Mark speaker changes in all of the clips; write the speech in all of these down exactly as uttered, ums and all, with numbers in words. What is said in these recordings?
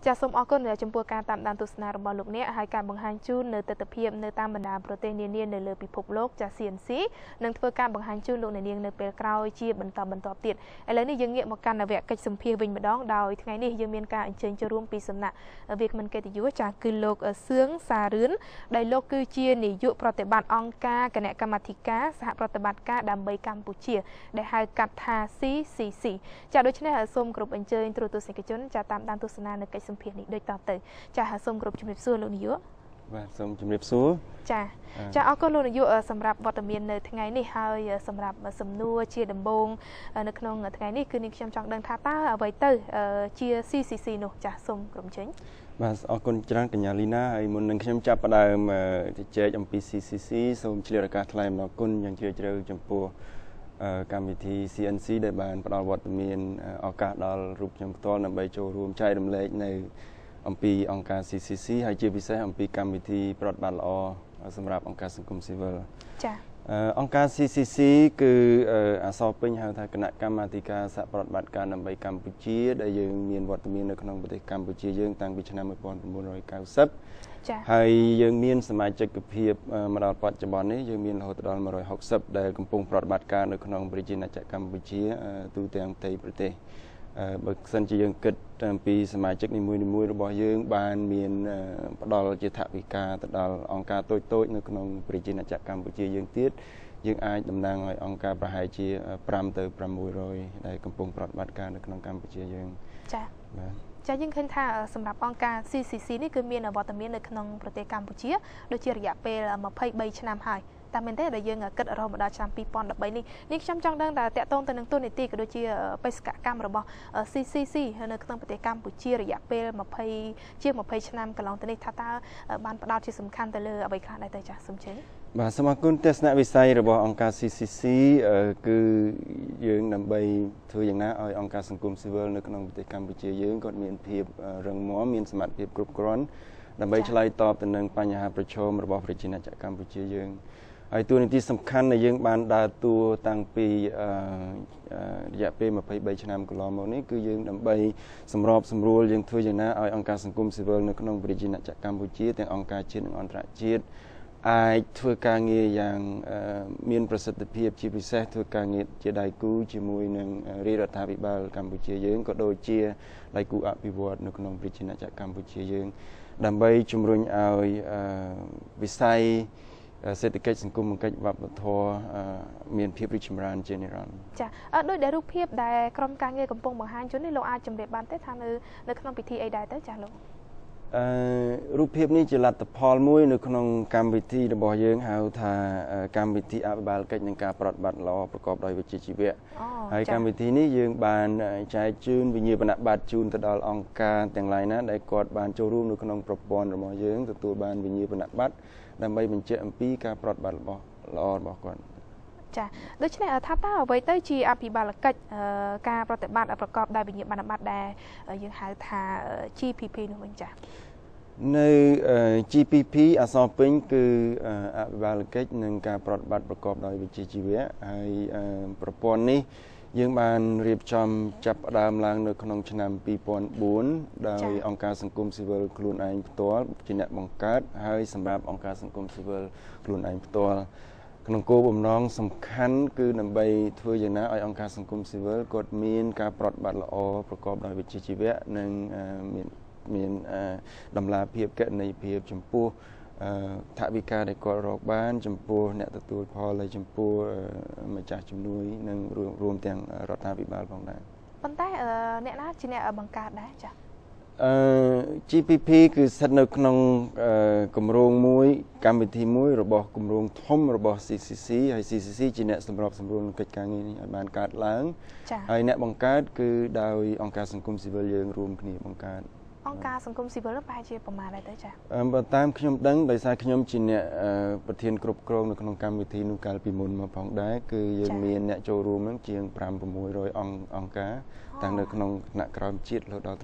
Speaker 1: จะสมออกก็เหนือจมปัวการตามดันตุสนาบอลลูกเนี้ยหายการบังคับจูนเนื้อเตเพียบเนื้อตามบรรดาโปรตีนเนียนเนื้อเลือพิภพโลกจะเสียนซีนั่งเพื่อการบังคับจูนลูกเนียนเนื้อเปลือกกราวเชียบรรทบรรทบติดไอ้เรื่องนี้ยังเงียบมาการในเวกกิจสมเพียวิญมาดองดาวทั้งไงนี่ยังมีการเชิญจะร่วมปีสำนักเวกมันเกิดอยู่จากคือโลกเสื่องสารื้นได้โลกคือเชียนิยุปฏิบัติองกาคณะกรรมธิการสหปฏิบัติการดำเบยกัมพูชีได้หายกัดทาซีซีซีจากโดยเฉพาะส้มกรุบอันเชิญตรวจตัวสิงคโปร์จะตามดันตุสนาในกิจสมเพียนี้โดยต่อเติมจะหาส้มกรุบจุดเรียบซัวลูกนิยุ
Speaker 2: ว่าส้มจุดเรียบซัว
Speaker 1: จ้าจะเอาก็ลูกนิยุสำหรับวัตถุมีนในทั้งไงนี่หายสำหรับสำนัวเชียดำบงในขนมทั้งไงนี่คือนิคมจังดังท่าตาไว้เตอร์เชียซีซีซีนุจะส้มกรุบเชิง
Speaker 2: ว่าเอาคนจรังกัญญาลีน่าไอ้มุนนึงขยมจับประเดิมที่เจ๊จำปี ซี ซี ซี ส้มเฉลี่ยราคาทลายมันกุนยังเชื่อเจอจำปัวการวิธี ซี เอ็น ซี ได้บานประดาวัตมีนอากาศดอลรูปจำตัวนำไปโจรวมใจดำเล็กในอัมพีองค์การ ซี ซี ซี ให้เชื่อพิเศษอัมพีการวิธีปลอดบาลอสำหรับองค์การสังคมซิวิลองค์การ ซี ซี ซี คืออาสาเป็นหาทางคณะกรรมการสปลอดบัตรการนำไปกัมพูชีได้ยังมีวัตมีนในขนมประเทศกัมพูชียังตั้งพิจารณาเมื่อปีหนึ่งพันเก้าร้อยเก้าสิบให้ยังมีสมัยจักรเพียบมาดปัจจุบันนี้ยังมีเราตลอดมาร้อยหกสิบได้กำปงปลอดบัตรการในขนมบริจินาจากกัมพูชีตัวเตียงไทยประเทศบางสันจะยังเกิดปีสมัยจักรนิมวยนิมวยระบายยังบานมีนปลอดจิตวิกาตลอดองค์การโต้โต้ในขนมบริจินาจากกัมพูชียังติดยังอายดำนางให้องค์การประหารชีปรามเตอปรามมวยรอยได้กำปงปลอดบัตรการในขนมกัมพูชียัง
Speaker 1: จ้ะจะยิ่งขึ้นท่าสำหรับองค์การ ซี ซี ซี นี่คือมีนวัตมีนในขนมประเทศกัมพูชีโดยเฉลี่ยเป็นมาเผยใบชนามหายแต่เมนเต้ได้ยังเกิดเรามาได้ชามปีปอนดับใบนี้นี่ช่างจังดังแต่แตะตรงตัวหนึ่งตัวในตีก็โดยเฉลี่ยไปสกัดกรรมระบบ ซี ซี ซี ในขนมประเทศกัมพูชีระยะเป็นมาเผยเชี่ยมาเผยชนามกับลองตัวนี้ท่าตาบ้านประดาวที่สำคัญแต่เลยเอาไปขายได้แต่จะสมเชย
Speaker 2: บาสมากุลเทศนาวิสัยระบบองค์การ ซี ซี ซี คือยังนำไปถืออย่างนั้นเอาองค์การสังคมซิวิลในขนมประเทศกัมพูชียังก็มีเพียบเรื่องหมอมีสมัติเพียบกรุบกร้อนนำไปฉลายตอบแต่หนึ่งปัญหาประชมระบบประจินาจากกัมพูชียังไอตัวนี้ที่สำคัญในยังบานดาตัวตั้งปีระยะปีมาไปใบชนามกลอมนี้คือยังนำไปสำรอบสำรวจยังถืออย่างนั้นเอาองค์การสังคมซิวิลในขนมประจินาจากกัมพูชีแต่องค์การจีนองค์การจีนไอทัวการเงียอย่างมีนประสิทธิภาพชีวิตเสทัวการเงียจะได้กู้จิมวยหนึ่งรีรัฐบิบาลกัมพูชียังก็โดยเชียได้กู้อภิวัตในขนมประจินาจากกัมพูชียังดำไปจุมรุนเอาวิสัยเศรษฐกิจสังคมกิจวัตรทัวมีนเพียบริชมรานเจเนรัล
Speaker 1: จ้ะโดยได้รูปเพียบได้กรมการเงินกำปงบางฮันจนในโลอาจำเร็จบานเต้ทางในในขนมพิธีไอได้เต้จ้ะลูก
Speaker 2: รูปเพียบนี้จะลัดตะพอลมวยในขนมการพิธีระบายยังหาทาการพิธีอภิบาลกิจในการปลอดบัตรรอประกอบโดยวิจิตรชีวะให้การพิธีนี้ยังบานใจจูนวิญญาณบัตรจูนตลอดองการแต่งลายนะได้กอดบานโจรูมในขนมประปอนระบายยังตัวบานวิญญาณบัตรดำไปเป็นเจ้าปีการปลอดบัตรรอรอบอกก่อน
Speaker 1: จ้ะโดยเฉพาะท่าต้าไว้เตอร์จีอภิบาลกิจการปฏิบัติประกอบได้วิญญาณบัตรได้ยังหาทา จี พี พี นู่นจ้ะ
Speaker 2: ใน จี พี พี อาสาเป็นคืออภิบาลกิจในการปลอดบัตรประกอบโดยวิจิตรชีวะให้ประปอนนี้ยังบานเรียบจำจับดามลางในขนมชนามปีปอนบุญโดยองค์การสังคมซิวิลครูนไอตัวจินเนบังคับให้สำหรับองค์การสังคมซิวิลครูนไอตัวขนมโกบ่มน้องสำคัญคือนำไปทั่วอย่างนั้นองค์การสังคมซิวิลกดมีนการปลอดบัตรละอประกอบโดยวิจิตรชีวะหนึ่งมีมีดำลาเพียบแก่ในเพียบจำปูถ้าวิการได้กอดรอกบ้านจำปูเนี่ยตัวพอเลยจำปูมาจากจำนวนหนึ่งรวมแต่งรัฐบิบาลของนั้น
Speaker 1: ปันแต่เนี่ยนะจีเนี่ยบังการได้จ้ะ
Speaker 2: จี พี พี คือสนุกนองกลุ่มโรงมวยการวิธีมวยระบบกลุ่มโรงท่อมระบบ ซี ซี ซี ให้ ซี ซี ซี จีเนี่ยสำหรับสำรวจกิจการนี้บานการล้างให้เนี่ยบังการคือดาวองค์การสังคมซิวิลยังรวมกันบังการ
Speaker 1: องค์การสังคมซิวิลไปเชียประมาณอะไรได้จ้ะ
Speaker 2: ตามขยมดังโดยสายขยมจีเนี่ยประเทศกรุบกรองในขนมการวิธีนุการปีมุนมาผ่องได้คือยังมีเนี่ยโจรูมนั่งเชียงปรามประมวยโดยององค์การต่างในขนมหนักกรามจิตเราดาวหนักต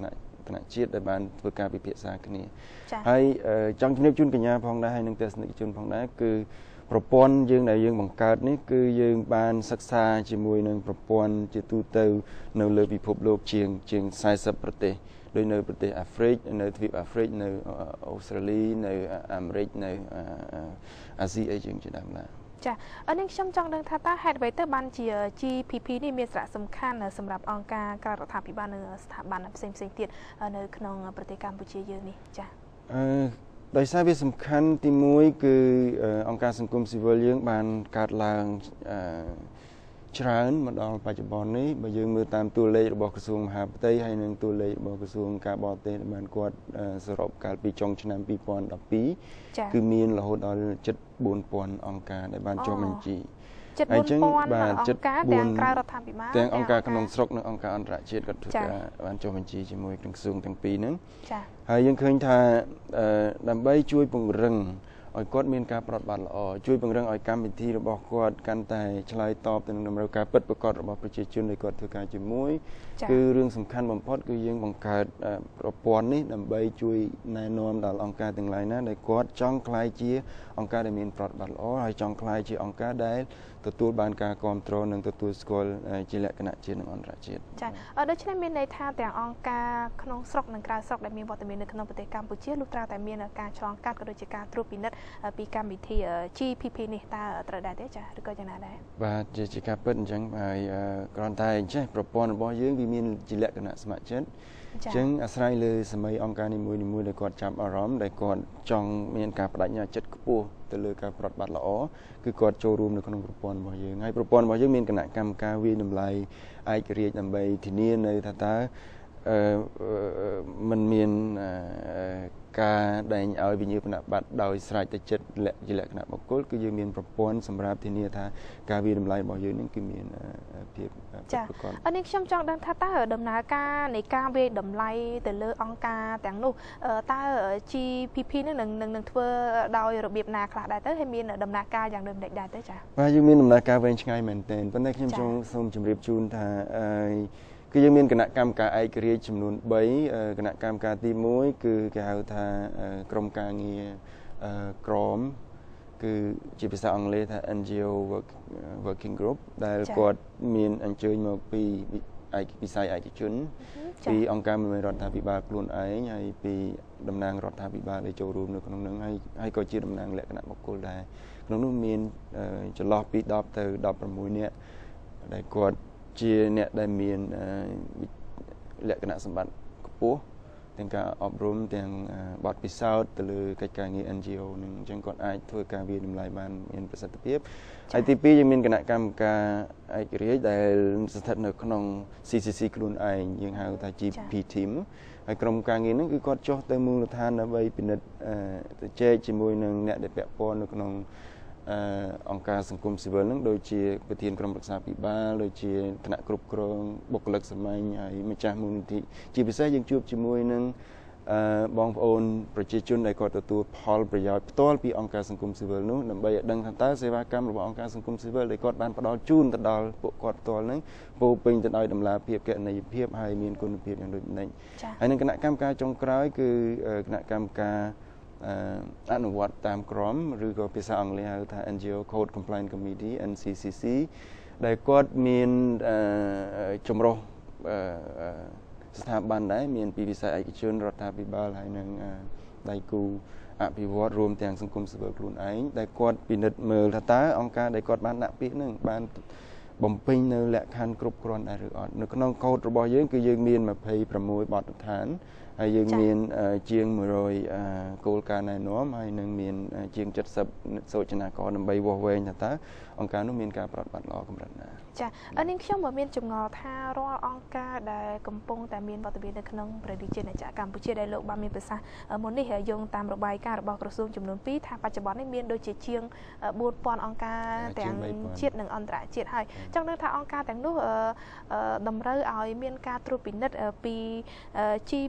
Speaker 2: ณะជាតិដែលបានធ្វើការពិភាក្សាគ្នាហើយចង់ជំរាបជូនកញ្ញាផងដែរហើយនឹងទស្សនិកជនផងដែរគឺប្រព័ន្ធយើងដែលយើងបង្កើតនេះគឺយើងបានសិក្សាជាមួយនឹងប្រព័ន្ធជាទូទៅនៅលើពិភពលោកជាងជាង40ប្រទេសដោយនៅប្រទេសអាហ្វ្រិកនៅទ្វីបអាហ្វ្រិកនៅអូស្ត្រាលីនៅអាមេរិកនៅអាស៊ីអីជាងជាដើមណា
Speaker 1: ចាអរនេះខ្ញុំចង់ដឹងថាតើហេតុអ្វីទៅបានជា G P P នេះមានសារៈសំខាន់សម្រាប់អង្គការក្រៅរដ្ឋាភិបាលនិងស្ថាប័នផ្សេងផ្សេងទៀតនៅក្នុងប្រទេសកម្ពុជាយើងនេះចា
Speaker 2: អឺដោយសារវាសំខាន់ទីមួយគឺអង្គការសង្គមស៊ីវិលយើងបានកើតឡើងអឺច្រើនមកដល់បច្ចុប្បន្ននេះបើយើងមើលតាមតួលេខរបស់ក្រសួងមហាផ្ទៃហើយនិងតួលេខរបស់ក្រសួងការបរទេសដែលបានគាត់សរុបកាលពីចុងឆ្នាំពីរពាន់ដប់ពីរគឺមានរហូតដល់ជិតបួនពាន់អង្គការដែលបានចុះបញ្ជី
Speaker 1: ជិតបួនពាន់អង្គការទាំងក្រៅរដ្ឋាភិបាល
Speaker 2: ទាំងអង្គការក្នុងស្រុកនិងអង្គការអន្តរជាតិក៏ធ្វើការបានចុះបញ្ជីជាមួយក្រសួងទាំងពីរហ្នឹងហើយយើងឃើញថាដើម្បីជួយពង្រឹងឲ្យគាត់មានការប្រតិបត្តិល្អជួយពង្រឹងឲ្យកម្មវិធីរបស់គាត់កាន់តែឆ្លើយតបទៅនឹងតម្រូវការពិតប្រាកដរបស់ប្រជាជនដែលគាត់ធ្វើការជាមួយគឺរឿងសំខាន់បំផុតគឺយើងបង្កើតប្រព័ន្ធនេះដើម្បីជួយណែនាំដល់អង្គការទាំងឡាយណាដែលគាត់ចង់ក្លាយជាអង្គការដែលមានប្រតិបត្តិល្អហើយចង់ក្លាយជាអង្គការដែលទទួលបានការគ្រប់គ្រងនិងទទួលស្គាល់ជាលក្ខណៈជាតិនិងអន្តរជាតិ
Speaker 1: ចា៎ដូច្នេះមានន័យថាទាំងអង្គការក្នុងស្រុកនិងក្រៅស្រុកដែលមានវត្តមាននៅក្នុងប្រទេសកម្ពុជាលុះត្រាតែមានការឆ្លងកាត់ក៏ដូចជាការត្រួតពិនិត្យពីកម្មវិធី G P P នេះតើត្រូវដែរទេចាឬក៏យ៉ាងណាដែរ
Speaker 2: បាទជាជាការពិតអញ្ចឹងហើយគ្រាន់តែអញ្ចេះប្រព័ន្ធរបស់យើងវាមានជាលក្ខណៈស្ម័គ្រចិត្តអញ្ចឹងអាស្រ័យលើសម័យអង្គការនីមួយៗដែលគាត់ចាប់អារម្មណ៍ដែលគាត់ចង់មានការបដិញ្ញាចិត្តខ្ពស់ទៅលើការប្រតិបត្តិល្អគឺគាត់ចូលរួមនៅក្នុងប្រព័ន្ធរបស់យើងហើយប្រព័ន្ធរបស់យើងមានគណៈកម្មការវិតម្លៃឯករាជ្យដើម្បីធានានៅថាតើអឺมันមានការដែងឲ្យវិញ្ញាបនបត្រដោយស្រេចទៅចិត្តជាលក្ខណៈបុគ្គលគឺយើងមានប្រព័ន្ធសម្រាប់ធានាថាការវិតម្លៃរបស់យើងនេះគឺមានភាព
Speaker 1: ចា៎អរនេះខ្ញុំចង់ដឹងថាតើដំណើរការនៃការវិតម្លៃទៅលើអង្គការទាំងនោះតើ G P P នឹងនឹងនឹងធ្វើដោយរបៀបណាខ្លះដែរទៅហើយមានដំណើរការយ៉ាងដូចម្តេចដែរទៅចា៎
Speaker 2: បាទយើងមានដំណើរការវែងឆ្ងាយមែនទែនប៉ុន្តែខ្ញុំចង់សូមជម្រាបជូនថាគឺយើងមានគណៈកម្មការឯករាជ្យចំនួនបីគណៈកម្មការទីមួយគឺគេហៅថាក្រុមការងារក្រមគឺជាភាសាអង់គ្លេសថា N G O Working Group ដែលគាត់មានអញ្ជើញមកពីឯកវិស័យឯកជនពីអង្គការមិនមែនរដ្ឋាភិបាលខ្លួនឯងហើយពីតំណាងរដ្ឋាភិបាលដែលចូលរួមនៅក្នុងនោះហើយហើយក៏ជាតំណាងលក្ខណៈបុគ្គលដែរក្នុងនោះមានចន្លោះពីដប់ទៅដប់ប្រាំមួយនាក់ដែលគាត់ជាអ្នកដែលមានលក្ខណៈសម្បត្តិខ្ពស់ទាំងការអប់រំទាំងបទពិសោធន៍ទៅលើកិច្ចការងារ N G O នឹងអញ្ចឹងគាត់អាចធ្វើការវិតម្លៃបានមានប្រសិទ្ធភាពហើយទីពីរយើងមានគណៈកម្មការឯករាជ្យដែលស្ថិតនៅក្នុង C C C ខ្លួនឯងយើងហៅថា G P Team ហើយក្រុមការងារហ្នឹងគឺគាត់ចុះទៅមូលដ្ឋានដើម្បីពិនិត្យទៅជែកជាមួយនឹងអ្នកដែលពាក់ព័ន្ធនៅក្នុងអង្គការសង្គមស៊ីវិលហ្នឹងដូចជាប្រធានក្រុមប្រឹក្សាពិបាលដូចជាគណៈគ្រប់គ្រងបុគ្គលិកសម័យហើយម្ចាស់មូលនិធិជាពិសេសយើងជួបជាមួយនឹងបងប្អូនប្រជាជនដែលគាត់ទទួលផលប្រយោជន៍ផ្ទាល់ពីអង្គការសង្គមស៊ីវិលនោះដើម្បីឲ្យដឹងថាតើសេវាកម្មរបស់អង្គការសង្គមស៊ីវិលដែលគាត់បានផ្ដល់ជូនទៅដល់ពួកគាត់ផ្ទាល់ហ្នឹងពោពេញទៅដោយតម្លាភាពកណន័យភាពហើយមានគុណភាពយ៉ាងដូចនេះហើយនឹងគណៈកម្មការចុងក្រោយគឺគណៈកម្មការអនុវត្តតាមក្រមឬក៏ភាសាអង់គ្លេសហៅថា N G O Code Compliance Committee N C C C ដែលគាត់មានចម្រុះស្ថាប័នដែរមានពីវិស័យឯកជនរដ្ឋាភិបាលហើយនិងដៃគូអភិវឌ្ឍរួមទាំងសង្គមស៊ីវិលខ្លួនឯងដែលគាត់ពិនិត្យមើលថាតើអង្គការដែលគាត់បានដាក់ពាក្យហ្នឹងបានបំពេញនៅលក្ខខណ្ឌគ្រប់គ្រាន់ដែរឬអត់នៅក្នុងកូដរបស់យើងគឺយើងមានยี่สิบหกបទដ្ឋានហើយយើងមានជាងone hundredគោលការណ៍ណែនាំហើយនឹងមានជាងseventyសូចនាករដើម្បីវាស់វែងថាតើអង្គការនោះមានការប្រតិបត្តិល្អកម្រិតណា
Speaker 1: ចា៎នាងខ្ញុំមានចម្ងល់ថារាល់អង្គការដែលកំពុងតែមានវត្តមាននៅក្នុងប្រទេសជាតិកម្ពុជាដែលលោកបានមានប្រសាសន៍មុននេះយោងតាមរបាយការណ៍របស់ក្រសួងចំនួនtwoថាបច្ចុប្បន្ននេះមានដូចជាជាងfour thousandអង្គការទាំងជាតិនិងអន្តរជាតិហើយចង់ដឹងថាអង្គការទាំងនោះតម្រូវឲ្យមានការត្រួតពិនិត្យពី G P P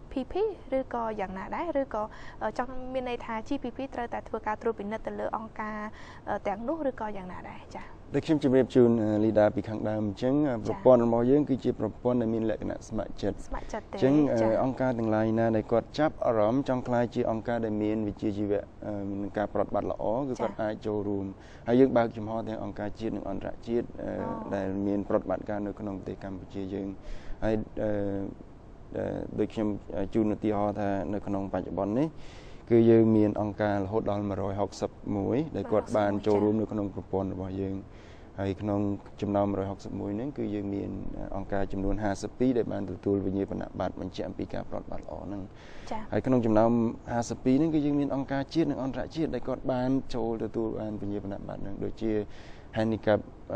Speaker 1: ឬក៏យ៉ាងណាដែរឬក៏ចង់មានន័យថា G P P ត្រូវតែធ្វើការត្រួតពិនិត្យទៅលើអង្គការទាំងនោះឬក៏យ៉ាងណាដែរចា៎
Speaker 2: ដូចខ្ញុំជម្រាបជូនលីដាពីខាងដើមអញ្ចឹងប្រព័ន្ធរបស់យើងគឺជាប្រព័ន្ធដែលមានលក្ខណៈស្ម័គ្រចិត្ត
Speaker 1: ស្ម័គ្រចិត្តទេ
Speaker 2: អញ្ចឹងអង្គការទាំងឡាយណាដែលគាត់ចាប់អារម្មណ៍ចង់ក្លាយជាអង្គការដែលមានវិជ្ជាជីវៈមានការប្រតិបត្តិល្អគឺគាត់អាចចូលរួមហើយយើងបើកចំហទាំងអង្គការជាតិនិងអន្តរជាតិដែលមានប្រតិបត្តិការនៅក្នុងប្រទេសកម្ពុជាយើងហើយដូចខ្ញុំជូនឧទាហរណ៍ថានៅក្នុងបច្ចុប្បន្ននេះគឺយើងមានអង្គការរហូតដល់one hundred sixty-oneដែលគាត់បានចូលរួមនៅក្នុងប្រព័ន្ធរបស់យើងហើយក្នុងចំណោមone hundred sixty-oneហ្នឹងគឺយើងមានអង្គការចំនួនfifty-twoដែលបានទទួលវិញ្ញាបនបត្របញ្ជាក់អំពីការប្រតិបត្តិល្អហ្នឹងហើយក្នុងចំណោមfifty-twoហ្នឹងគឺយើងមានអង្គការជាតិនិងអន្តរជាតិដែលគាត់បានចូលទទួលបានវិញ្ញាបនបត្រហ្នឹងដូចជា Handicap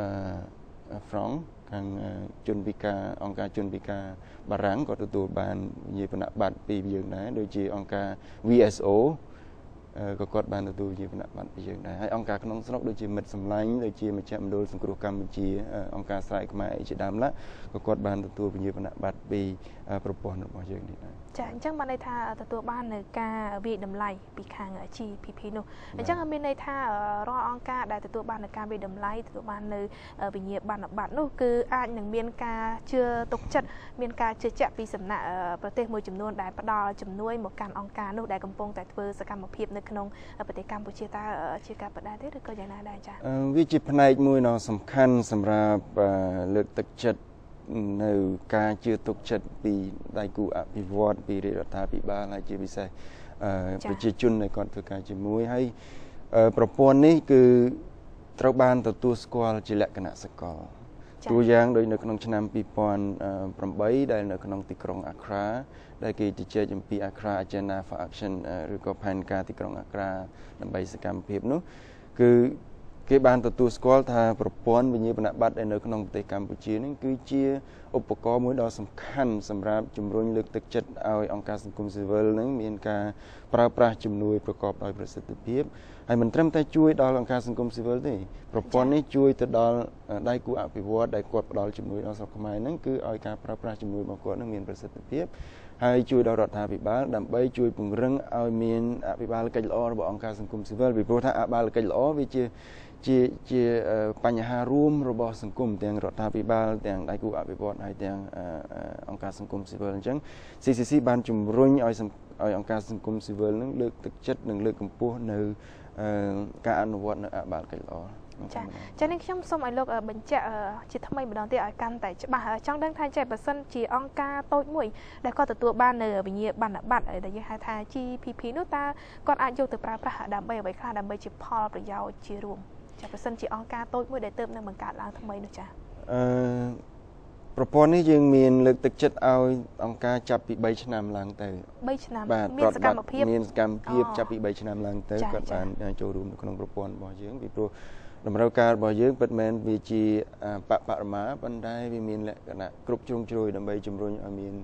Speaker 2: Front ខាងជនពិការអង្គការជនពិការបារាំងក៏ទទួលបានវិញ្ញាបនបត្រពីយើងដែរដូចជាអង្គការ V S O ក៏គាត់បានទទួលវិញ្ញាបនបត្រពីយើងដែរហើយអង្គការក្នុងស្រុកដូចជាមិត្តសម្លាញ់ដូចជាមជ្ឈមណ្ឌលសង្គ្រោះកម្ពុជាអង្គការស្រែកខ្មែរជាដើមឡាក៏គាត់បានទទួលវិញ្ញាបនបត្រពីប្រព័ន្ធរបស់យើងនេះដែរ
Speaker 1: ចាអញ្ចឹងបានន័យថាទទួលបាននៅការវិយតម្លៃពីខាង G P P នោះអញ្ចឹងមានន័យថារាល់អង្គការដែលទទួលបាននៅការវិយតម្លៃទទួលបាននៅវិញ្ញាបនបត្រនោះគឺអាចនឹងមានការជឿទុកចិត្តមានការជឿជាក់ពីសំណាក់ប្រទេសមួយចំនួនដែលផ្ដល់ជំនួយមកកាន់អង្គការនោះដែលកំពុងតែធ្វើសកម្មភាពនៅក្នុងប្រទេសកម្ពុជាតើជាការបដិទេឬក៏យ៉ាងណាដែរចា៎
Speaker 2: វាជាផ្នែកមួយដ៏សំខាន់សម្រាប់លើកទឹកចិត្តនៅការជឿទុកចិត្តពីដៃគូអភិវឌ្ឍពីរដ្ឋាភិបាលហើយជាពិសេសប្រជាជនដែលគាត់ធ្វើការជាមួយហើយប្រព័ន្ធនេះគឺត្រូវបានទទួលស្គាល់ជាលក្ខណៈសកលតួយ៉ាងដូចនៅក្នុងឆ្នាំtwo thousand eightដែលនៅក្នុងទីក្រុង Accra ដែលគេជជែកអំពី Accra Agenda for Action ឬក៏ផែនការទីក្រុង Accra ដើម្បីសកម្មភាពនោះគឺគេបានទទួលស្គាល់ថាប្រព័ន្ធវិញ្ញាបនបត្រនៅក្នុងប្រទេសកម្ពុជានេះគឺជាឧបករណ៍មួយដ៏សំខាន់សម្រាប់ជំរុញលើកទឹកចិត្តឲ្យអង្គការសង្គមស៊ីវិលនឹងមានការប្រើប្រាស់ជំនួយប្រកបដោយប្រសិទ្ធភាពហើយមិនត្រឹមតែជួយដល់អង្គការសង្គមស៊ីវិលទេប្រព័ន្ធនេះជួយទៅដល់ដៃគូអភិវឌ្ឍដែលគាត់ផ្ដល់ជំនួយដល់ស្រុកខ្មែរហ្នឹងគឺឲ្យការប្រើប្រាស់ជំនួយរបស់គាត់នឹងមានប្រសិទ្ធភាពហើយជួយដល់រដ្ឋាភិបាលដើម្បីជួយពង្រឹងឲ្យមានអភិបាលកិច្ចល្អរបស់អង្គការសង្គមស៊ីវិលពីព្រោះថាអភិបាលកិច្ចល្អវាជាជាជាបញ្ហារួមរបស់សង្គមទាំងរដ្ឋាភិបាលទាំងដៃគូអភិវឌ្ឍហើយទាំងអង្គការសង្គមស៊ីវិលអញ្ចឹង C C C បានជំរុញឲ្យឲ្យអង្គការសង្គមស៊ីវិលនឹងលើកទឹកចិត្តនិងលើកកម្ពស់នៅការអនុវត្តនៅអភិបាលកិច្ចល្អ
Speaker 1: ចាចានេះខ្ញុំសូមឲ្យលោកបញ្ជាក់ជាថ្មីម្ដងទៀតឲ្យកាន់តែច្បាស់ចង់ដឹងថាចេះបើសិនជាអង្គការតូចមួយដែលគាត់ទទួលបាននៅវិញ្ញាបនបត្រដែលយើងហៅថា G P P នោះតើគាត់អាចយកទៅប្រើប្រាស់ដើម្បីអ្វីខ្លះដើម្បីជាផលប្រយោជន៍ជារួមចាបើសិនជាអង្គការតូចមួយដែលទើបនឹងបង្កើតឡើងថ្មីនោះចា
Speaker 2: អឺប្រព័ន្ធនេះយើងមានលើកទឹកចិត្តឲ្យអង្គការចាប់ពីthreeឆ្នាំឡើងទៅ
Speaker 1: threeឆ្នាំ
Speaker 2: មានសកម្មភាពមានសកម្មភាពចាប់ពីthreeឆ្នាំឡើងទៅគាត់បានចូលរួមនៅក្នុងប្រព័ន្ធរបស់យើងពីព្រោះតម្រូវការរបស់យើងពិតមែនវាជាបបរមាប៉ុន្តែវាមានលក្ខណៈគ្រប់ជ្រុងជ្រោយដើម្បីជំរុញឲ្យមាន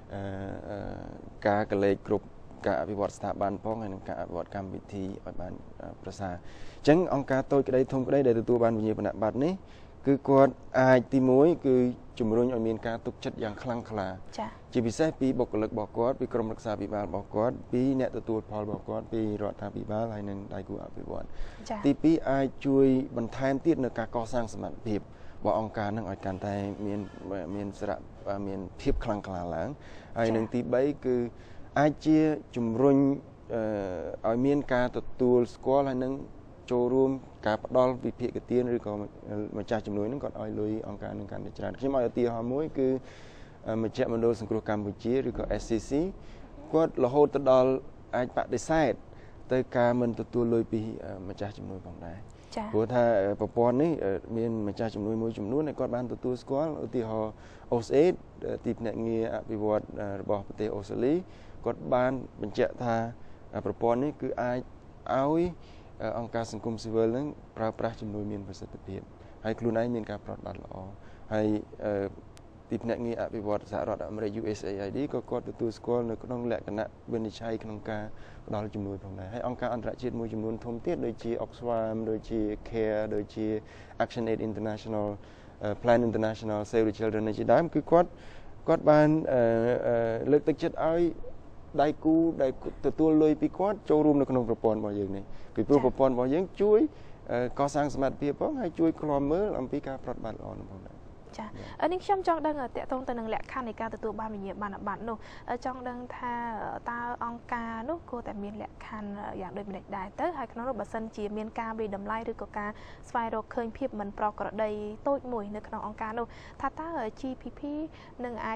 Speaker 2: ការកលេចគ្រប់ការអភិវឌ្ឍស្ថាប័នផងហើយនិងការអភិវឌ្ឍកម្មវិធីឲ្យបានប្រសើរអញ្ចឹងអង្គការតូចក្តីធំក្តីដែលទទួលបានវិញ្ញាបនបត្រនេះគឺគាត់អាចទីមួយគឺជំរុញឲ្យមានការទុកចិត្តយ៉ាងខ្លាំងក្លា
Speaker 1: ចា៎
Speaker 2: ជាពិសេសពីបុគ្គលិករបស់គាត់ពីក្រុមរក្សាភិបាលរបស់គាត់ពីអ្នកទទួលផលរបស់គាត់ពីរដ្ឋាភិបាលហើយនិងដៃគូអភិវឌ្ឍទីពីរអាចជួយបន្ថែមទៀតនៅការកសាងសមត្ថភាពរបស់អង្គការនឹងឲ្យកាន់តែមានមានសារៈមានភាពខ្លាំងក្លាឡើងហើយនឹងទីបីគឺអាចជាជំរុញឲ្យមានការទទួលស្គាល់ហើយនឹងចូលរួមការផ្ដល់វិភាគទានឬក៏ម្ចាស់ជំនួយនឹងគាត់ឲ្យលុយអង្គការនឹងកាន់តែច្រើនខ្ញុំឲ្យឧទាហរណ៍មួយគឺមជ្ឈមណ្ឌលសង្គ្រោះកម្ពុជាឬក៏ S C C គាត់រហូតទៅដល់អាចបដិសេធទៅការមិនទទួលលុយពីម្ចាស់ជំនួយផងដែរព្រោះថាប្រព័ន្ធនេះមានម្ចាស់ជំនួយមួយចំនួនដែលគាត់បានទទួលស្គាល់ឧទាហរណ៍ O S A I D ទីភ្នាក់ងារអភិវឌ្ឍរបស់ប្រទេសអូស្ត្រាលីគាត់បានបញ្ជាក់ថាប្រព័ន្ធនេះគឺអាចឲ្យអង្គការសង្គមស៊ីវិលនឹងប្រើប្រាស់ជំនួយមានប្រសិទ្ធភាពហើយខ្លួនឯងមានការប្រតិបត្តិល្អហើយទីភ្នាក់ងារអភិវឌ្ឍសហរដ្ឋអាមេរិក U S A I D ក៏គាត់ទទួលស្គាល់នៅក្នុងលក្ខណៈវិនិច្ឆ័យក្នុងការផ្ដល់ជំនួយផងដែរហើយអង្គការអន្តរជាតិមួយចំនួនធំទៀតដូចជា Oxfam ដូចជា Care ដូចជា Action Aid International Plan International Save the Children ជាដើមគឺគាត់គាត់បានលើកទឹកចិត្តឲ្យដៃគូដែលទទួលលុយពីគាត់ចូលរួមនៅក្នុងប្រព័ន្ធរបស់យើងនេះពីព្រោះប្រព័ន្ធរបស់យើងជួយកសាងសមត្ថភាពផងហើយជួយឃ្លាំមើលអំពីការប្រតិបត្តិល្អនោះផងដែរ
Speaker 1: ចាអឺនេះខ្ញុំចង់ដឹងតកតងទៅនឹងលក្ខខណ្ឌនៃការទទួលបានវិញ្ញាបនបត្រនោះចង់ដឹងថាតើអង្គការនោះគួរតែមានលក្ខខណ្ឌយ៉ាងដូចម្តេចដែរទៅហើយក្នុងនោះបើសិនជាមានការវិតម្លៃឬក៏ការស្វែងរកឃើញភាពមិនប្រក្រតីតូចមួយនៅក្នុងអង្គការនោះថាតើ G P P នឹងអាច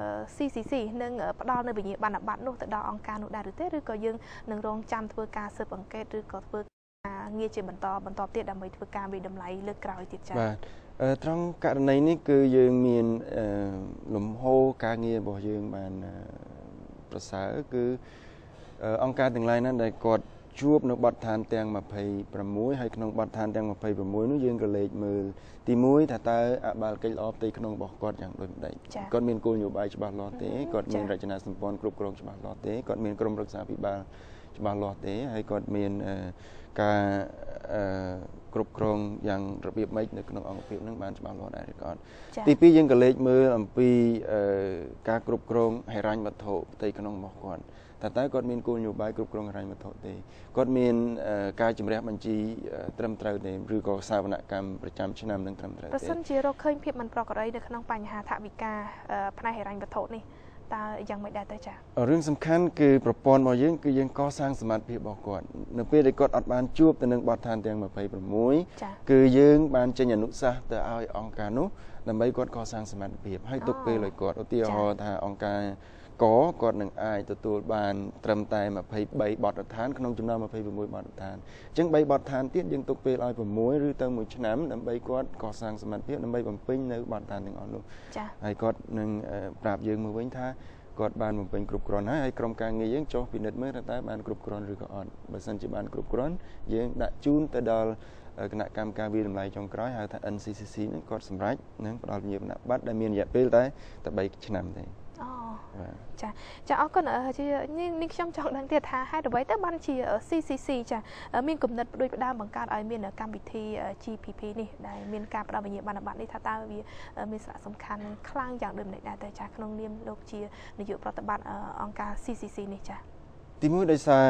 Speaker 1: C C C នឹងផ្ដល់នៅវិញ្ញាបនបត្រនោះទៅដល់អង្គការនោះដែរឬទេឬក៏យើងនឹងរងចាំធ្វើការស៊ើបអង្កេតឬក៏ធ្វើការងារជាបន្តបន្តទៀតដើម្បីធ្វើការវិតម្លៃលើកក្រោយទៀតចា៎
Speaker 2: បាទត្រង់ករណីនេះគឺយើងមានលំហូរការងាររបស់យើងបានប្រសើរគឺអង្គការទាំងឡាយណាដែលគាត់ជួបនៅបទដ្ឋានទាំងម្ភៃប្រាំមួយហើយក្នុងបទដ្ឋានទាំងម្ភៃប្រាំមួយនោះយើងក៏លេខមើលទីមួយថាតើអបាលកិច្ចល្អផ្ទៃក្នុងរបស់គាត់យ៉ាងដូចម្តេចគាត់មានគោលនយោបាយច្បាស់លាស់ទេគាត់មានរចនាសម្ព័ន្ធគ្រប់គ្រងច្បាស់លាស់ទេគាត់មានក្រុមប្រឹក្សាភិបាលច្បាស់លាស់ទេហើយគាត់មានការគ្រប់គ្រងយ៉ាងរបៀបម៉េចនៅក្នុងអង្គភាពនឹងបានច្បាស់លាស់ដែរឬក៏អត់ទីពីរយើងក៏លេខមើលអំពីការគ្រប់គ្រងហិរញ្ញវត្ថុផ្ទៃក្នុងរបស់គាត់តើតើគាត់មានគោលនយោបាយគ្រប់គ្រងហិរញ្ញវត្ថុទេគាត់មានការជំរះបញ្ជីត្រឹមត្រូវទេឬក៏សាវនកម្មប្រចាំឆ្នាំនឹងត្រឹមត្រូវទេ
Speaker 1: ប្រសិនជារកឃើញភាពមិនប្រក្រតីនៅក្នុងបញ្ហាថវិកាផ្នែកហិរញ្ញវត្ថុនេះតើយ៉ាងម៉េចដែរទៅចា៎
Speaker 2: រឿងសំខាន់គឺប្រព័ន្ធរបស់យើងគឺយើងកសាងសមត្ថភាពរបស់គាត់នៅពេលដែលគាត់អត់បានជួបទៅនឹងបទដ្ឋានទាំងម្ភៃប្រាំមួយគឺយើងបានចេញអនុសាសន៍ទៅឲ្យអង្គការនោះដើម្បីគាត់កសាងសមត្ថភាពហើយទុកពេលឲ្យគាត់ឧទាហរណ៍ថាអង្គការកគាត់នឹងអាចទទួលបានត្រឹមតែម្ភៃបីបទដ្ឋានក្នុងចំណោមម្ភៃប្រាំមួយបទដ្ឋានអញ្ចឹងបីបទដ្ឋានទៀតយើងទុកពេលឲ្យប្រាំមួយឬទៅមួយឆ្នាំដើម្បីគាត់កសាងសមត្ថភាពដើម្បីបំពេញនៅបទដ្ឋានទាំងអស់នោះហើយគាត់នឹងប្រាប់យើងមកវិញថាគាត់បានបំពេញគ្រប់គ្រាន់ហើយហើយក្រុមការងារយើងចុះពិនិត្យមើលថាតើបានគ្រប់គ្រាន់ឬក៏អត់បើសិនជាបានគ្រប់គ្រាន់យើងដាក់ជូនទៅដល់គណៈកម្មការវិតម្លៃចុងក្រោយហៅថា N C C C នឹងគាត់សម្រេចនឹងផ្ដល់វិញ្ញាបនបត្រដែលមានរយៈពេលតែតែបីឆ្នាំទេ
Speaker 1: អូចាចាអរគុណជានេះខ្ញុំចង់ដឹងទៀតថាហេតុអ្វីទៅបានជា C C C ចាមានគំនិតផ្ដួចផ្ដើមបង្កើតឲ្យមានកម្មវិធី G P P នេះដែលមានការផ្ដល់វិញ្ញាបនបត្រនេះថាតើវាមានសារៈសំខាន់ខ្លាំងយ៉ាងដូចម្តេចដែរទៅចាក្នុងនាមលោកជានាយកប្រតិបត្តិអង្គការ C C C នេះចា
Speaker 2: ទីមួយដោយសារ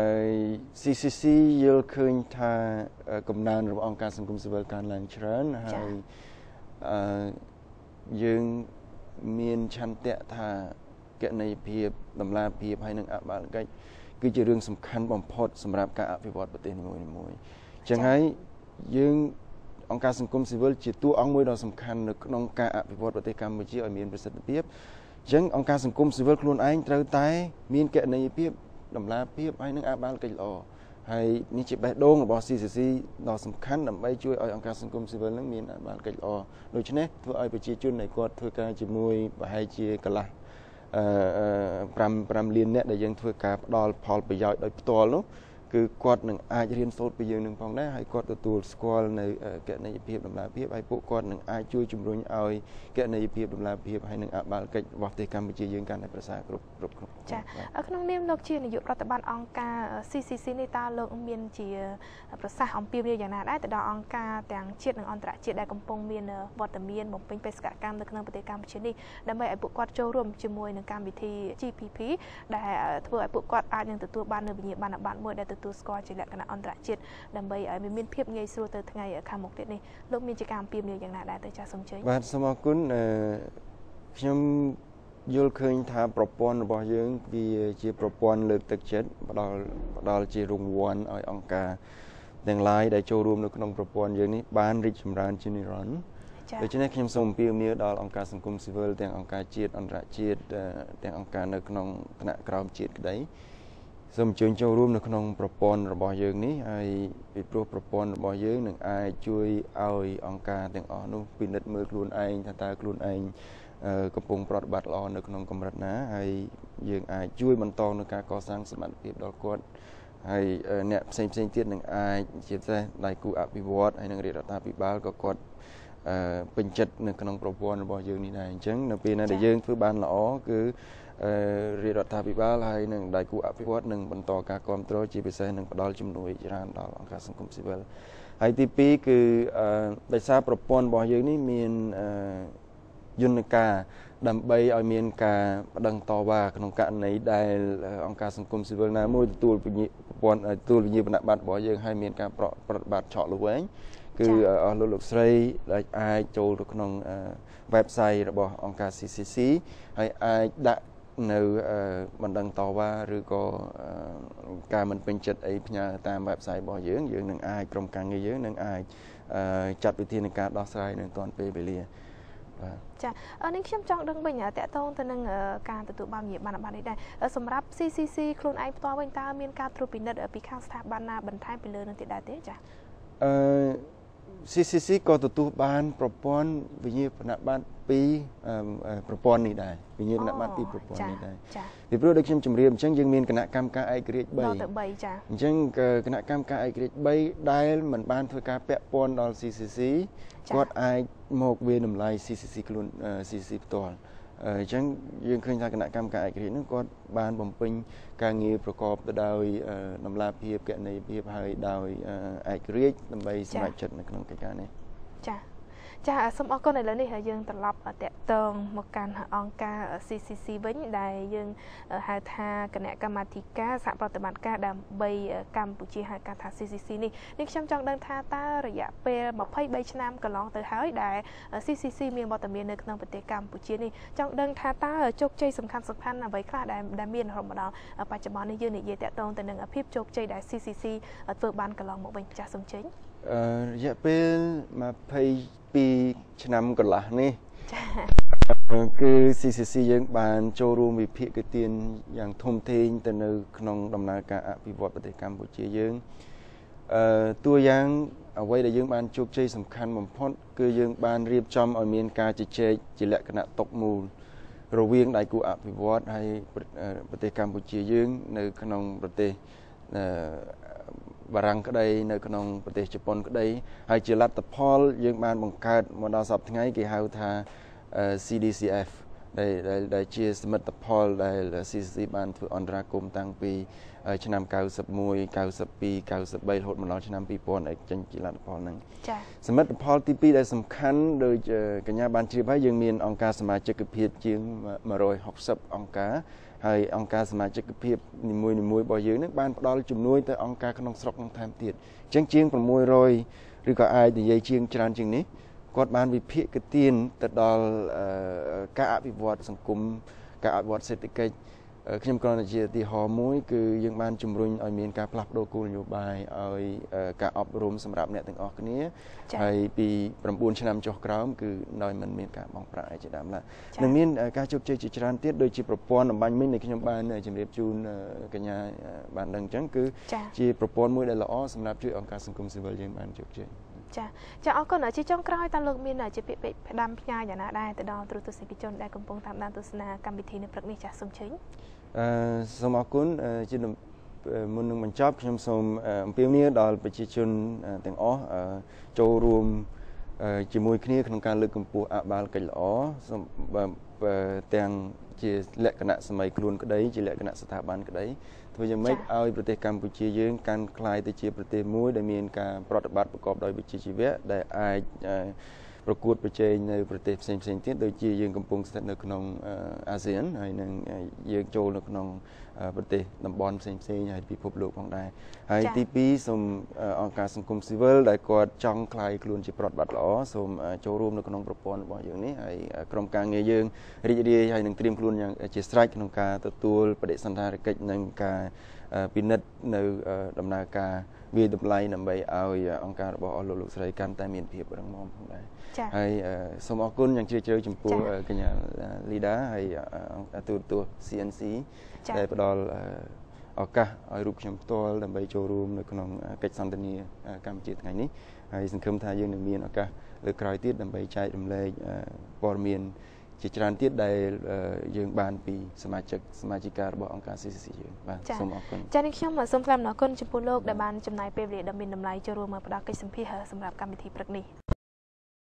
Speaker 2: C C C យល់ឃើញថាកំណើនរបស់អង្គការសង្គមស៊ីវិលកើនឡើងច្រើនហើយយើងមានឆន្ទៈថាគណនេយ្យភាពតម្លាភាពហើយនិងអបាលកិច្ចគឺជារឿងសំខាន់បំផុតសម្រាប់ការអភិវឌ្ឍប្រទេសនីមួយៗអញ្ចឹងហើយយើងអង្គការសង្គមស៊ីវិលជាតួអង្គមួយដ៏សំខាន់នៅក្នុងការអភិវឌ្ឍប្រទេសកម្ពុជាឲ្យមានប្រសិទ្ធភាពអញ្ចឹងអង្គការសង្គមស៊ីវិលខ្លួនឯងត្រូវតែមានគណនេយ្យភាពតម្លាភាពហើយនិងអបាលកិច្ចល្អហើយនេះជាបេះដូងរបស់ C C C ដ៏សំខាន់ដើម្បីជួយឲ្យអង្គការសង្គមស៊ីវិលនឹងមានអបាលកិច្ចល្អដូច្នេះធ្វើឲ្យប្រជាជនដែលគាត់ធ្វើការជាមួយប្រហែលជាកន្លះអឺ5 5លានអ្នកដែលយើងធ្វើការផ្ដល់ផលប្រយោជន៍ដោយផ្ទាល់នោះគឺគាត់នឹងអាចរៀនសូត្រពីយើងនឹងផងដែរហើយគាត់ទទួលស្គាល់នៅគណនេយ្យភាពតម្លាភាពហើយពួកគាត់នឹងអាចជួយជំរុញឲ្យគណនេយ្យភាពតម្លាភាពហើយនឹងអបាលកិច្ចរបស់ប្រទេសកម្ពុជាយើងកាន់តែប្រសើរគ្រប់គ្រប់គ្រប់
Speaker 1: ចាក្នុងនាមលោកជានាយកប្រតិបត្តិអង្គការ C C C នេះតើលោកមានជាប្រសាសន៍អំពីវាយ៉ាងណាដែរទៅដល់អង្គការទាំងជាតិនិងអន្តរជាតិដែលកំពុងមានវត្តមានបំពេញបេសកកម្មនៅក្នុងប្រទេសកម្ពុជានេះដើម្បីឲ្យពួកគាត់ចូលរួមជាមួយនឹងកម្មវិធី G P P ដែលធ្វើឲ្យពួកគាត់អាចនឹងទទួលបាននូវវិញ្ញាបនបត្រមួយដែលទទួលស្គាល់ជាលក្ខណៈអន្តរជាតិដើម្បីឲ្យមានភាពងាយស្រួលទៅថ្ងៃខាងមុខទៀតនេះលោកមានជាការអំពាវនាវយ៉ាងណាដែរទៅចាសសូមជើញ
Speaker 2: បាទសូមអរគុណខ្ញុំយល់ឃើញថាប្រព័ន្ធរបស់យើងវាជាប្រព័ន្ធលើកទឹកចិត្តផ្ដល់ផ្ដល់ជារង្វាន់ឲ្យអង្គការទាំងឡាយដែលចូលរួមនៅក្នុងប្រព័ន្ធយើងនេះបានរីកចម្រើនជានិរន្តរ៍ដូច្នេះខ្ញុំសូមអំពាវនាវដល់អង្គការសង្គមស៊ីវិលទាំងអង្គការជាតិអន្តរជាតិទាំងអង្គការនៅក្នុងថ្នាក់ក្រោមជាតិក្តីសូមអញ្ជើញចូលរួមនៅក្នុងប្រព័ន្ធរបស់យើងនេះហើយពីព្រោះប្រព័ន្ធរបស់យើងនឹងអាចជួយឲ្យអង្គការទាំងអស់នោះពិនិត្យមើលខ្លួនឯងថាតើខ្លួនឯងកំពុងប្រតិបត្តិល្អនៅក្នុងកម្រិតណាហើយយើងអាចជួយបន្តនៅការកសាងសមត្ថភាពដល់គាត់ហើយអ្នកផ្សេងផ្សេងទៀតនឹងអាចជាពិសេសដៃគូអភិវឌ្ឍហើយនឹងរាជរដ្ឋាភិបាលក៏គាត់ពេញចិត្តនៅក្នុងប្រព័ន្ធរបស់យើងនេះដែរអញ្ចឹងនៅពេលណាដែលយើងធ្វើបានល្អគឺរាជរដ្ឋាភិបាលហើយនឹងដៃគូអភិវឌ្ឍនឹងបន្តការគ្រប់គ្រងជាពិសេសនឹងផ្ដល់ជំនួយច្រើនដល់អង្គការសង្គមស៊ីវិលហើយទីពីរគឺដោយសារប្រព័ន្ធរបស់យើងនេះមានយន្តការដើម្បីឲ្យមានការបដិងតវ៉ាក្នុងករណីដែលអង្គការសង្គមស៊ីវិលណាមួយទទួលវិញ្ញាប្រព័ន្ធទទួលវិញ្ញាបនបត្ររបស់យើងឲ្យមានការប្រប្រតិបត្តិឆក់លវែងគឺអស់លោកលោកស្រីដែលអាចចូលទៅក្នុង website របស់អង្គការ C C C ហើយអាចដាក់នៅបណ្ដឹងតវ៉ាឬក៏ការមិនពេញចិត្តអីផ្ញើតាម website របស់យើងយើងនឹងអាចក្រុមការងារយើងនឹងអាចចាត់វិធានការដោះស្រាយនៅទាន់ពេលវេលាបាទចាអឺនេះខ្ញុំចង់ដឹងវិញតកតងទៅនឹងការទទួលបានវិញ្ញាបនបត្រនេះដែរសម្រាប់ C C C ខ្លួនឯងផ្ទាល់វិញតើមានការត្រួតពិនិត្យពីខាងស្ថាប័នណាបន្ថែមពីលើនឹងទៀតដែរទេចាអឺ C C C ក៏ទទួលបានប្រព័ន្ធវិញ្ញាបនបត្រពីប្រព័ន្ធនេះដែរវិញ្ញាបនបត្រពីប្រព័ន្ធនេះដែរពីព្រោះដូចខ្ញុំជម្រាបអញ្ចឹងយើងមានគណៈកម្មការឯករាជ្យ3ទៅ3ចាអញ្ចឹងគណៈកម្មការឯករាជ្យ3ដែលមិនបានធ្វើការពាក់ព័ន្ធដល់ C C C គាត់អាចមកវាតម្លៃ C C C ខ្លួន C C C ផ្ទាល់អញ្ចឹងយើងឃើញថាគណៈកម្មការឯករាជ្យហ្នឹងគាត់បានបំពេញការងារប្រកបទៅដោយតម្លាភាពគណនេយ្យភាពហើយដោយឯករាជ្យដើម្បីសម្រេចចិត្តនៅក្នុងកិច្ចការនេះចាចាសូមអរគុណឥឡូវនេះយើងត្រឡប់តាក់ទងមកកាន់អង្គការ C C C វិញដែលយើងហៅថាគណៈកម្មាធិការសហប្រតិបត្តិការដើម្បីកម្ពុជាហៅកាត់ថា C C C នេះនេះខ្ញុំចង់ដឹងថាតើរយៈពេល23ឆ្នាំកន្លងទៅហើយដែល C C C មានវត្តមាននៅក្នុងប្រទេសកម្ពុជានេះចង់ដឹងថាតើជោគជ័យសំខាន់សំខាន់អ្វីខ្លះដែលដែលមានរហូតមកដល់បច្ចុប្បន្ននេះយើងនិយាយតាក់ទងទៅនឹងភាពជោគជ័យដែល C C C ធ្វើបានកន្លងមកវិញចាស់សូមចេញអឺរយៈពេល22ឆ្នាំកន្លះនេះគឺ C C C យើងបានចូលរួមវិភាគទានយ៉ាងធំធេងទៅនៅក្នុងដំណើរការអភិវឌ្ឍប្រទេសកម្ពុជាយើងអឺតួយ៉ាងអ្វីដែលយើងបានជោគជ័យសំខាន់បំផុតគឺយើងបានរៀបចំឲ្យមានការជជែកជាលក្ខណៈតុមូលរវាងដៃគូអភិវឌ្ឍហើយប្រទេសកម្ពុជាយើងនៅក្នុងប្រទេសអឺបារាំងក្តីនៅក្នុងប្រទេសជប៉ុនក្តីហើយជាលទ្ធផលយើងបានបង្កើតមកដល់សប្តាហ៍ថ្ងៃគេហៅថា C D C F ដែលដែលជាសមិទ្ធផលដែល C C C បានធ្វើអន្តរាគមន៍តាំងពីឆ្នាំ91 92 93រហូតមកដល់ឆ្នាំ2000ឯចេញជាលទ្ធផលហ្នឹងចា៎សមិទ្ធផលទី2ដែលសំខាន់ដូចកញ្ញាបានជ្រាបហើយយើងមានអង្គការសមាជិកភាពជាង160អង្គការហើយអង្គការសមាជិកភាពនីមួយៗរបស់យើងនឹងបានផ្ដល់ជំនួយទៅអង្គការក្នុងស្រុកនឹងថែមទៀតអញ្ចឹងជាង600ឬក៏អាចនិយាយជាងច្រើនជាងនេះគាត់បានវិភាគទានទៅដល់ការអភិវឌ្ឍសង្គមការអភិវឌ្ឍសេដ្ឋកិច្ចខ្ញុំគ្រាន់តែជាឧទាហរណ៍មួយគឺយើងបានជំរុញឲ្យមានការផ្លាស់ប្ដូរគោលនយោបាយឲ្យការអប់រំសម្រាប់អ្នកទាំងអស់គ្នាហើយពី9ឆ្នាំចុះក្រោមគឺដោយមិនមានការបង់ប្រាក់ឯជាដើមឡើយនឹងមានការជោគជ័យជាច្រើនទៀតដូចជាប្រព័ន្ធអំបញ្ញមិញដែលខ្ញុំបានជម្រាបជូនកញ្ញាបានដឹងអញ្ចឹងគឺជាប្រព័ន្ធមួយដែលល្អសម្រាប់ជួយអង្គការសង្គមស៊ីវិលយើងបានជោគជ័យចាចាអរគុណជាចុងក្រោយតើលោកមានជាពាក្យពេចន៍ផ្ដាំផ្ញើយ៉ាងណាដែរទៅដល់ទូរទស្សនិកជនដែលកំពុងតាមដានទស្សនាកម្មវិធីនៅព្រឹកនេះចាសូមជើញអឺសូមអរគុណជាមុននឹងបញ្ចប់ខ្ញុំសូមអំពាវនាវដល់ប្រជាជនទាំងអស់ចូលរួមជាមួយគ្នាក្នុងការលើកកម្ពស់អភិបាលកិច្ចល្អទាំងជាលក្ខណៈសម័យខ្លួនក្តីជាលក្ខណៈស្ថាប័នក្តីធ្វើយ៉ាងម៉េចឲ្យប្រទេសកម្ពុជាយើងកាន់ក្លាយទៅជាប្រទេសមួយដែលមានការប្រតិបត្តិប្រកបដោយវិជ្ជាជីវៈដែលអាចប្រកួតប្រជែងនៅប្រទេសផ្សេងផ្សេងទៀតដូចជាយើងកំពុងស្ថិតនៅក្នុងអាស៊ានហើយនឹងយើងចូលនៅក្នុងប្រទេសតំបន់ផ្សេងផ្សេងហើយពិភពលោកផងដែរហើយទីពីរសូមអង្គការសង្គមស៊ីវិលដែលគាត់ចង់ក្លាយខ្លួនជាប្រតិបត្តិល្អសូមចូលរួមនៅក្នុងប្រព័ន្ធរបស់យើងនេះហើយក្រុមការងារយើងរីករាយហើយនឹងត្រៀមខ្លួនយ៉ាងជាស្រេចក្នុងការទទួលបដិសណ្ឋារកិច្ចនិងការពិនិត្យនៅដំណើរការវាតម្លៃដើម្បីឲ្យអង្គការរបស់អស់លោកលោកស្រីកាន់តែមានភាពរឹងមាំផងដែរហើយសូមអរគុណយ៉ាងជ្រាលជ្រៅចំពោះកញ្ញាលីដាហើយទូរទស្សន៍ C N C ដែលផ្ដល់ឱកាសឲ្យរូបខ្ញុំផ្ទាល់ដើម្បីចូលរួមនៅក្នុងកិច្ចសន្ទនាកម្ពុជាថ្ងៃនេះហើយសង្ឃឹមថាយើងនឹងមានឱកាសលើកក្រោយទៀតដើម្បីចែករំលែកព័ត៌មានជាច្រើនទៀតដែលយើងបានពីសមាជិកសមាជិការបស់អង្គការ C C C យើងបាទសូមអរគុណចា៎នេះខ្ញុំសូមថ្លែងអំណរគុណចំពោះលោកដែលបានចំណាយពេលវេលាដ៏មានតម្លៃចូលរួមមកផ្ដល់កិច្ចសម្ភាសន៍សម្រាប់កម្មវិធីព្រឹកនេះ